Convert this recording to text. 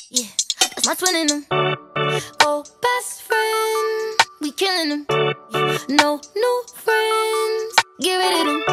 Yeah, that's my twin in them. Oh, best friend, we killing them. No new friends, get rid of them.